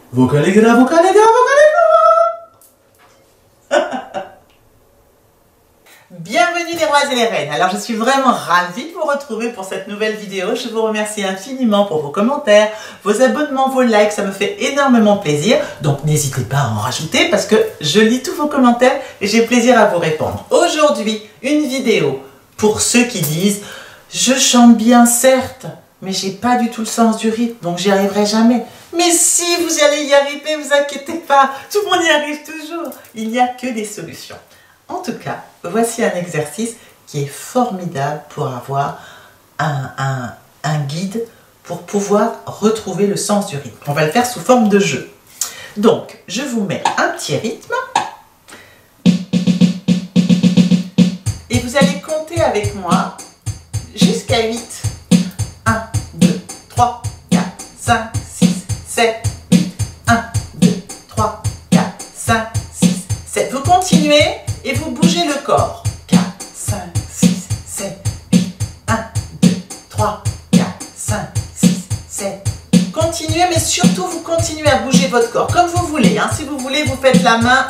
Vocalégra, vocalégra, vocalégra. Bienvenue les rois et les reines. Alors je suis vraiment ravie de vous retrouver pour cette nouvelle vidéo. Je vous remercie infiniment pour vos commentaires, vos abonnements, vos likes. Ça me fait énormément plaisir. Donc n'hésitez pas à en rajouter parce que je lis tous vos commentaires et j'ai plaisir à vous répondre. Aujourd'hui, une vidéo pour ceux qui disent « Je chante bien certes, mais j'ai pas du tout le sens du rythme, donc j'y arriverai jamais. » Mais si vous allez y arriver, vous inquiétez pas, tout le monde y arrive toujours. Il n'y a que des solutions. En tout cas, voici un exercice qui est formidable pour avoir un guide pour pouvoir retrouver le sens du rythme. On va le faire sous forme de jeu. Donc, je vous mets un petit rythme et vous allez compter avec moi jusqu'à 8. 1, 2, 3, 4, 5, 6, 7, 8. 1, 2, 3, 4, 5, 6, 7. Vous continuez et vous bougez le corps. 4, 5, 6, 7, 8. 1, 2, 3, 4, 5, 6, 7. Continuez, mais surtout vous continuez à bouger votre corps comme vous voulez. Hein. Si vous voulez, vous faites la main,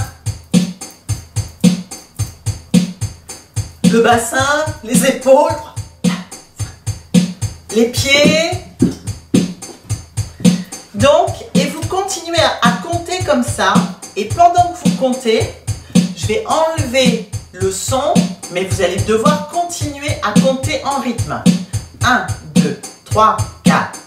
le bassin, les épaules, les pieds. Donc, et vous continuez à compter comme ça. Et pendant que vous comptez, je vais enlever le son, mais vous allez devoir continuer à compter en rythme. 1, 2, 3, 4.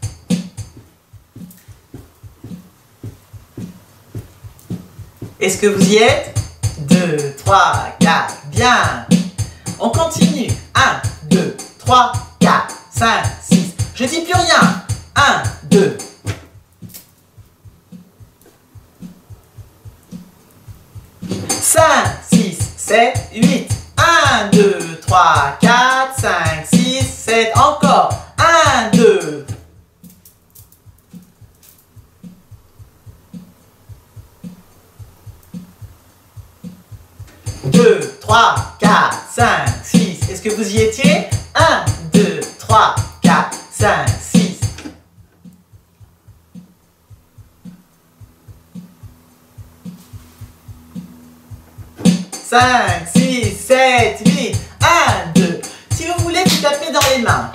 Est-ce que vous y êtes? 2, 3, 4. Bien. On continue. 1, 2, 3, 4, 5, 6. Je dis plus rien. 1, 2. 5, 6, 7, 8. 1, 2, 3, 4, 5, 6, 7. Encore. 1, 2. 2, 3, 4, 5, 6. Est-ce que vous y étiez? 1, 2, 3, 4, 5, 6. 5, 6, 7, 8. 1, 2. Si vous voulez, vous tapez dans les mains.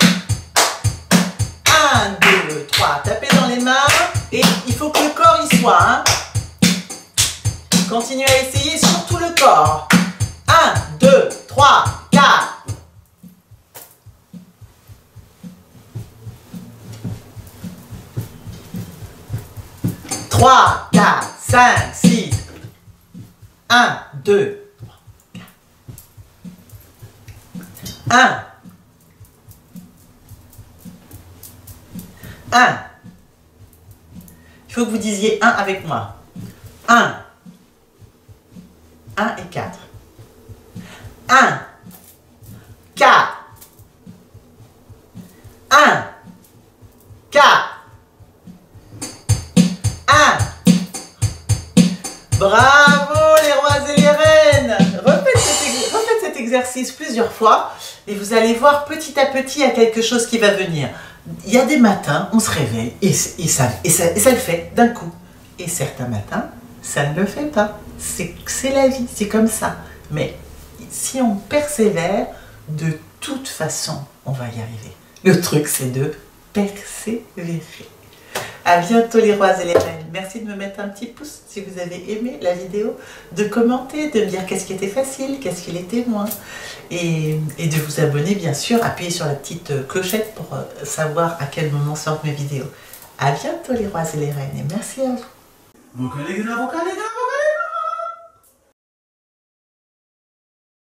1, 2, 3. Tapez dans les mains. Et il faut que le corps y soit. Hein. Continuez à essayer, surtout le corps. 1, 2, 3, 4. 3, 4, 5, 6. 1, 2, 1. 1. Il faut que vous disiez 1 avec moi. 1. 1 et 4. 1. 4. 1. 4. 1. Bravo les rois et les reines. Refaites cet exercice plusieurs fois et vous allez voir petit à petit il y a quelque chose qui va venir. Il y a des matins, on se réveille et ça le fait d'un coup. Et certains matins, ça ne le fait pas. C'est la vie, c'est comme ça. Mais si on persévère, de toute façon, on va y arriver. Le truc, c'est de persévérer. À bientôt les rois et les reines. Merci de me mettre un petit pouce si vous avez aimé la vidéo, de commenter, de me dire qu'est-ce qui était facile, qu'est-ce qui l'était moins. Et de vous abonner bien sûr, appuyez sur la petite clochette pour savoir à quel moment sortent mes vidéos. À bientôt les rois et les reines et merci à vous. Vocalégra, vocalégra.